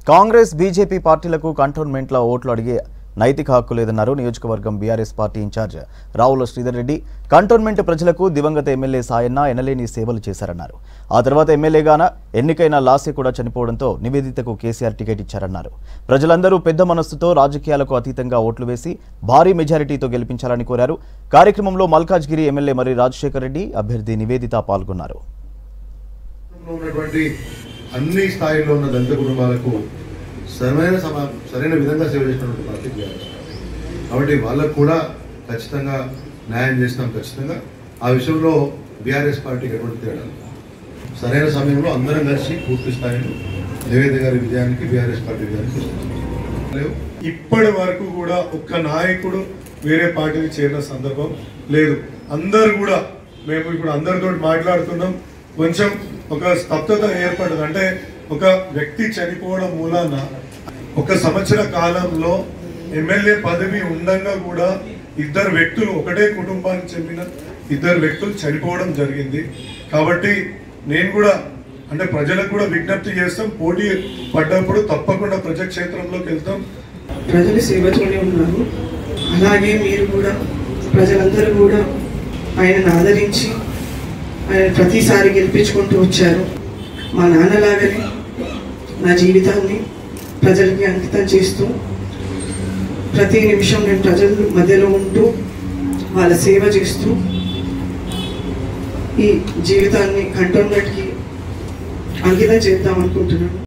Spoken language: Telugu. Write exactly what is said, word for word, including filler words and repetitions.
కాంగ్రెస్ బీజేపీ పార్టీలకు కంటోన్మెంట్ల ఓట్లు అడిగే నైతిక హక్కు లేదన్నారు నియోజకవర్గం BRS party incharge Ravula Sridhar Reddy. Cantonment ప్రజలకు దివంగత ఎమ్మెల్యే సాయన్న ఎనలేని సేవలు చేశారన్నారు. ఆ తర్వాత ఎమ్మెల్యేగాన ఎన్నికైన లాసే కూడా చనిపోవడంతో నివేదితకు కేసీఆర్ టికెట్ ఇచ్చారన్నారు. ప్రజలందరూ పెద్ద మనస్సుతో రాజకీయాలకు అతీతంగా ఓట్లు వేసి భారీ మెజారిటీతో గెలిపించాలని కోరారు. కార్యక్రమంలో మల్కాజ్గిరి ఎమ్మెల్యే మరి రాజశేఖర్ రెడ్డి, అభ్యర్థి నివేదిత పాల్గొన్నారు. అన్ని స్థాయిలో ఉన్న దళిత కుటుంబాలకు సరైన సమా సరైన విధంగా సేవ చేసినటువంటి పార్టీ బీఆర్ఎస్ పార్టీ. కాబట్టి వాళ్ళకు కూడా ఖచ్చితంగా న్యాయం చేస్తాం. ఖచ్చితంగా ఆ విషయంలో బీఆర్ఎస్ పార్టీకి ఎటువంటి తేడా సరైన సమయంలో అందరం కలిసి పూర్తి స్థాయిలో నివేదిత గారి విజయానికి బీఆర్ఎస్ పార్టీ విజయానికి లేవు. ఇప్పటి వరకు కూడా ఒక్క నాయకుడు వేరే పార్టీకి చేరిన సందర్భం లేదు. అందరు కూడా మేము ఇప్పుడు అందరితో మాట్లాడుతున్నాం. కొంచెం ఒక స్తబ్దత ఏర్పడదు. అంటే ఒక వ్యక్తి చనిపోవడం మూలాన ఒక సంవత్సర కాలంలో ఎమ్మెల్యే పదవి ఉండగా కూడా ఇద్దరు వ్యక్తులు, ఒకటే కుటుంబానికి చెందిన ఇద్దరు వ్యక్తులు చనిపోవడం జరిగింది. కాబట్టి నేను కూడా అంటే ప్రజలకు కూడా విజ్ఞప్తి చేస్తాం, పోటీ పడ్డప్పుడు తప్పకుండా ప్రజాక్షేత్రంలోకి వెళ్తాం. ప్రజలు సేవతోనే ఉన్నారు. అలాగే మీరు కూడా ప్రజలందరూ కూడా ఆయనను ఆదరించి ఆయన ప్రతిసారి గెలిపించుకుంటూ వచ్చారు. మా నాన్నలాగానే నా జీవితాన్ని ప్రజలకి అంకితం చేస్తూ ప్రతి నిమిషం నేను ప్రజల మధ్యలో ఉంటూ వాళ్ళ సేవ చేస్తూ ఈ జీవితాన్ని కంటోన్మెంట్కి అంకితం చేద్దాం అనుకుంటున్నాను.